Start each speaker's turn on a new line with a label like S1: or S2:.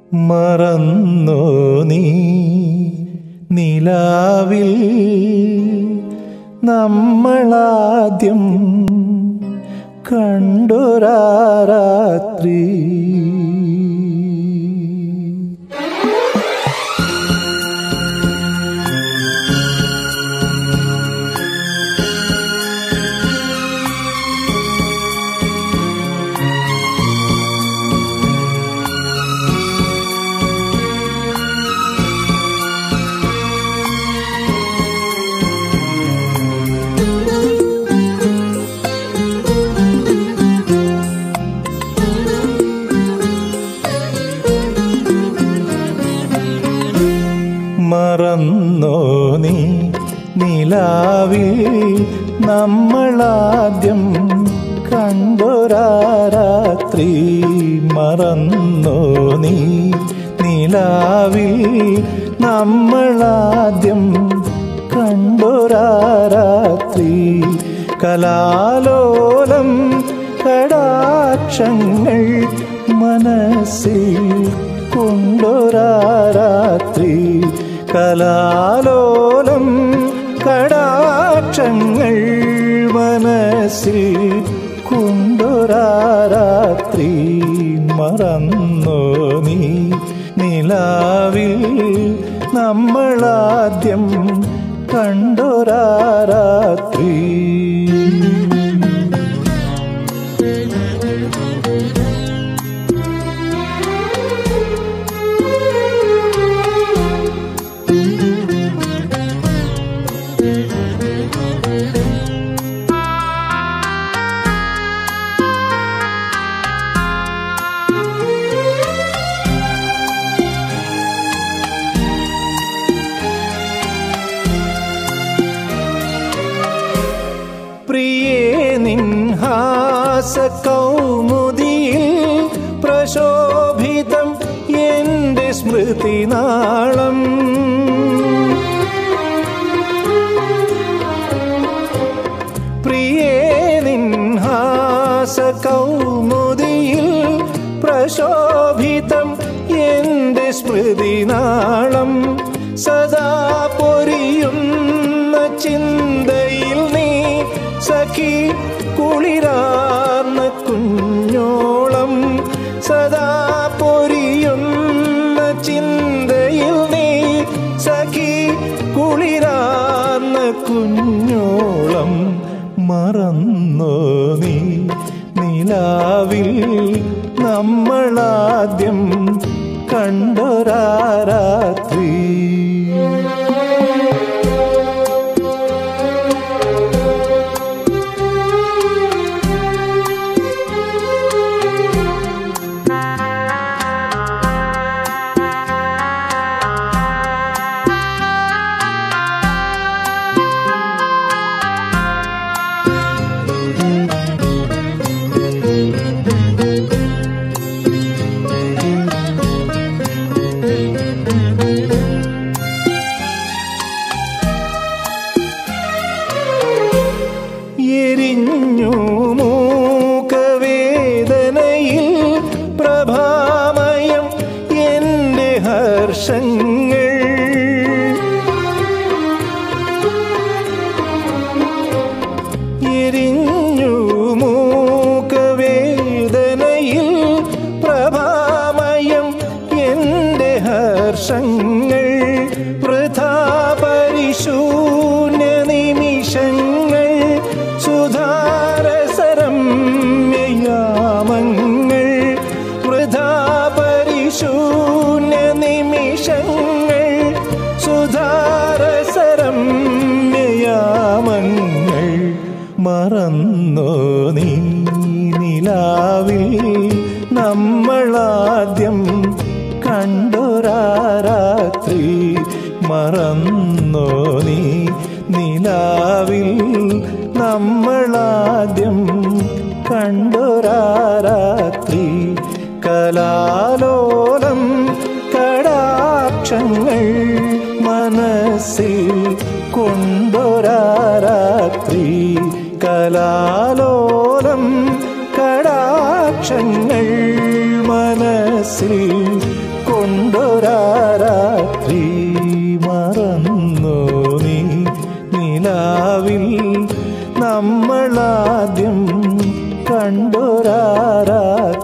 S1: മറന്നോ നീ നിലാവിൽ നമ്മളാദ്യം കണ്ടൊരാ രാത്രി. മറന്നോ നീ നിലാവിൽ നമ്മളാദ്യം കണ്ടൊരാ രാത്രി. മറന്നോ നീ നിലാവിൽ നമ്മളാദ്യം കണ്ടൊരാ രാത്രി. കലാലോലം കടാക്ഷങ്ങൾ മനസ്സിൽ കൊണ്ടൊരാ രാത്രി. കലാലോലം കടാക്ഷങ്ങൾ മനസ്സിൽ കൊണ്ടൊരാ രാത്രി. മറന്നോ നീ നിലാവിൽ നമ്മളാദ്യം കണ്ടൊരാ രാത്രി. പ്രിയേ നിൻഹാസകൗമുദിയിൽ പ്രശോഭിതം എൻ്റെ സ്മൃതിനാളം. പ്രിയേ നിൻഹാസകൗമുദിയിൽ പ്രശോഭിതം എൻ്റെ സ്മൃതിനാളം. സദാ പൊരിയുന്ന ചിന്തയിൽ നീ സഖി കുളിരാർന്ന കുഞ്ഞോളം. സദാ പൊരിയുന്ന ചിന്തയിൽ നീ സഖി കുളിരാർന്ന കുഞ്ഞോളം. മറന്നോ നീ നിലാവിൽ നമ്മളാദ്യം കണ്ടൊരാ രാത്രി. എരിഞ്ഞു മൂകവേദനയിൽ പ്രഭാമയം എൻ്റെ ഹർഷങ്ങൾ. എരിഞ്ഞു മൂകവേദനയിൽ പ്രഭാമയം എൻ്റെ ഹർഷങ്ങൾ. വൃഥാ പരിശൂന്യ നിമിഷങ്ങൾ സുധാരസരമ്യയാമങ്ങൾ. വൃഥാ പരിശൂന്യ നിമിഷങ്ങൾ സുധാരസരമ്യയാമങ്ങൾ. മറന്നോ നീ നിലാവിൽ നമ്മളാദ്യം കണ്ടൊരാ രാത്രി. മറന്നോ നീ നിലാവിൽ നമ്മളാദ്യം കണ്ടൊരാ രാത്രി. കലാലോലം കടാക്ഷങ്ങൾ മനസ്സിൽ കൊണ്ടൊരാ രാത്രി. കലാലോലം കടാക്ഷങ്ങൾ മനസ്സിൽ കൊണ്ടൊരാരാത്രി മറന്നു നീ നിലാവിൽ നമ്മളാദ്യം കണ്ടൊരാരാത്രി